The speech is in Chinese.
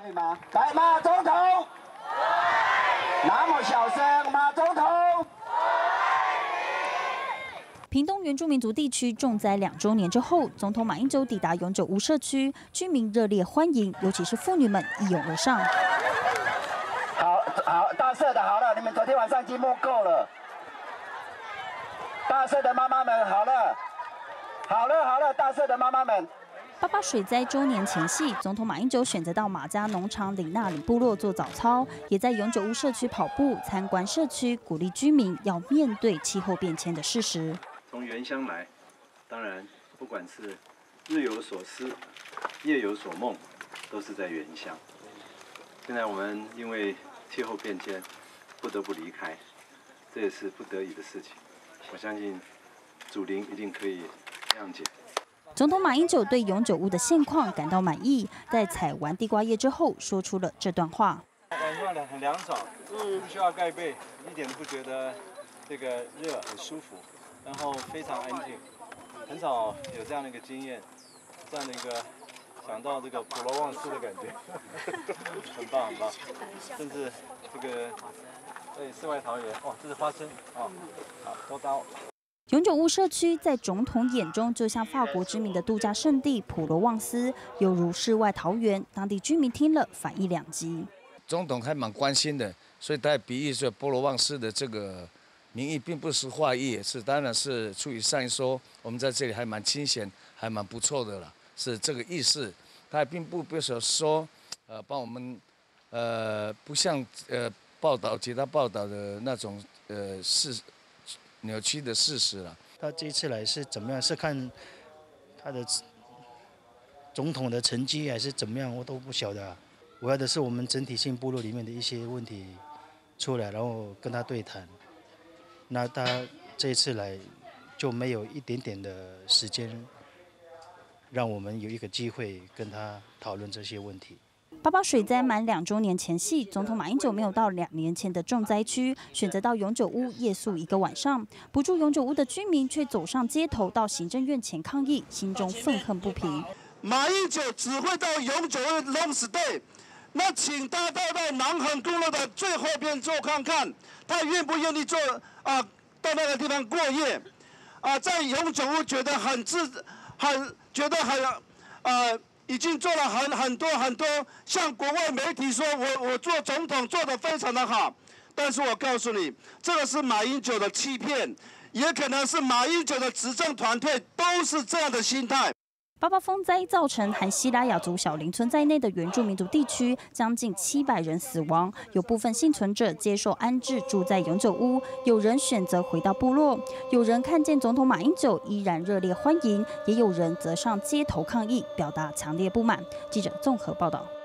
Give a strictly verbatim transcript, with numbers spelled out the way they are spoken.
可以吗？来，马总统，那么小声，马总统。 屏东原住民族地区重灾两周年之后，总统马英九抵达永久屋社区，居民热烈欢迎，尤其是妇女们一拥而上。 好好，大社的好了，你们昨天晚上积木够了。大社的妈妈们好了，好了好了，大社的妈妈们。 八八水灾周年前夕，总统马英九选择到马家农场里纳里部落做早操，也在永久屋社区跑步、参观社区，鼓励居民要面对气候变迁的事实。 从原乡来，当然不管是日有所思、夜有所梦，都是在原乡。现在我们因为气候变迁不得不离开，这也是不得已的事情。我相信祖灵一定可以谅解。 总统马英九对永久屋的现况感到满意，在采完地瓜叶之后，说出了这段话： 晚上很凉爽，嗯，不需要盖被，一点都不觉得这个热，很舒服，然后非常安静，很少有这样的一个经验，这样的一个想到这个普罗旺斯的感觉，很棒很棒，甚至这个对世外桃源，哦，这是花生啊，好多刀。 永久屋社区在总统眼中就像法国知名的度假胜地普罗旺斯，犹如世外桃源。当地居民听了反应两极。 总统还蛮关心的，所以他比喻说普罗旺斯的这个名义并不是坏意，是当然是出于善意说我们在这里还蛮清闲，还蛮不错的了，是这个意思。他并不不是说呃帮我们呃不像呃报道其他报道的那种呃事。扭曲的事实了。 他这一次来是怎么样？是看他的总统的成绩，还是怎么样？我都不晓得、啊。我要的是我们整体性部落里面的一些问题出来，然后跟他对谈。那他这一次来就没有一点点的时间，让我们有一个机会跟他讨论这些问题。 八八水灾满两周年前夕，总统马英九没有到两年前的重灾区，选择到永久屋夜宿一个晚上。不住永久屋的居民却走上街头，到行政院前抗议，心中愤恨不平。 马英九只会到永久屋 long stay， 那请他到到南横公路的最后边坐看看，他愿不愿意做啊？到那个地方过夜啊？在永久屋觉得很自很觉得很呃。已经做了很很多很多，向国外媒体说我我做总统做得非常的好，但是我告诉你，这个是马英九的欺骗，也可能是马英九的执政团队都是这样的心态。 八八风灾造成含西拉雅族小林村在内的原住民族地区将近七百人死亡，有部分幸存者接受安置，住在永久屋，有人选择回到部落，有人看见总统马英九依然热烈欢迎，也有人则上街头抗议，表达强烈不满。记者综合报道。